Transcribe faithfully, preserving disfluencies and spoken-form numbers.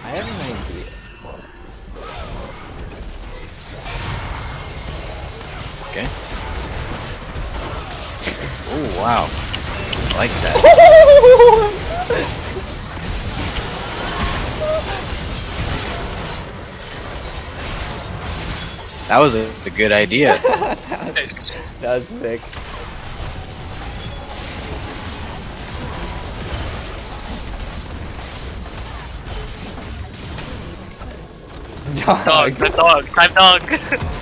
I have an idea. Okay. Oh wow. I like that. That was a, a good idea. that, was, that was sick. Dog, the dog, time dog.